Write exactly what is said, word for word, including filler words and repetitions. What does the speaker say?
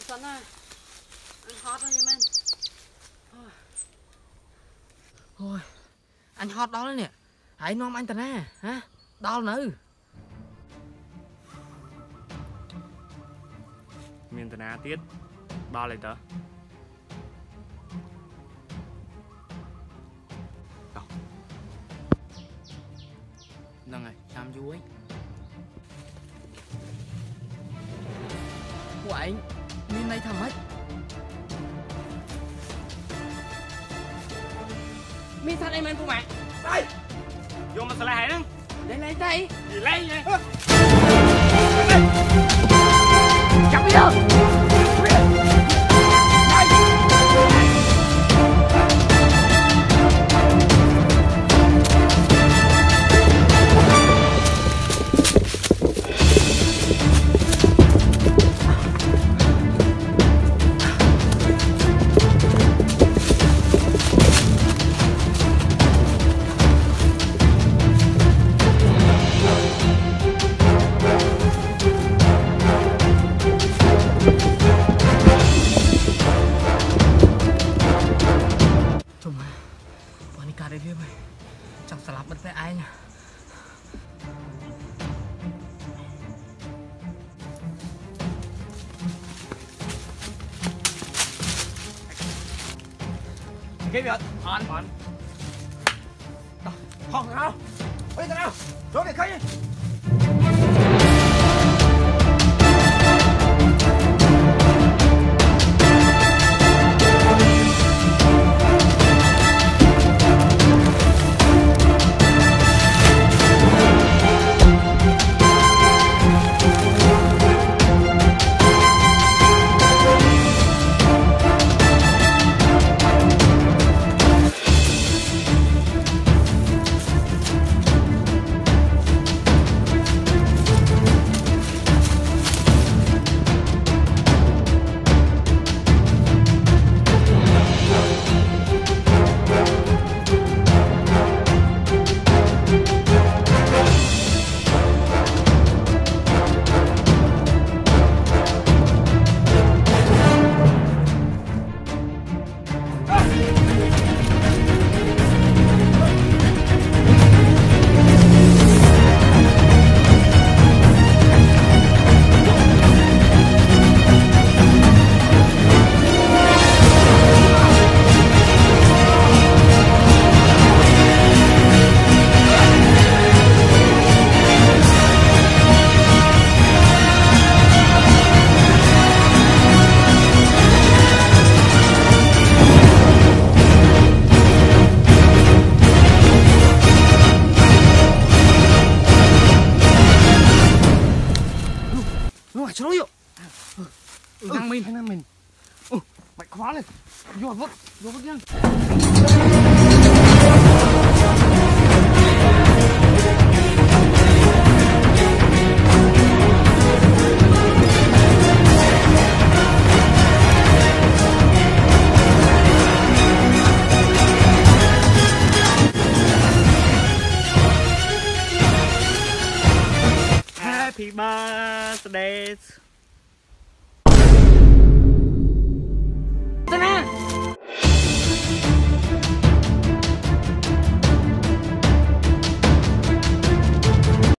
sẵn à. Anh hot rồi nha mình. Thôi, anh hot đó đấy nè. Hãy nom anh ta nè, hả? Đau nữa. Miền Tây Á tiết đo lại tớ. Nâng này, làm vui. Của anh, miền này thầm hết. Miền thật em anh của bạn. Đây, vô mà sẽ lại nè. Lấy lấy đây. Gì lấy vậy? Chậm đi đâu. Chẳng sẽ làm bất với ai nhỉ. Cái việc on on không nào bây giờ nào rồi để khai Jruy ạ. Ừ, năng mình hay năng mình. Ừ, mạnh khóa lên. Vô vứt, vô vứt nhá. Happy birthday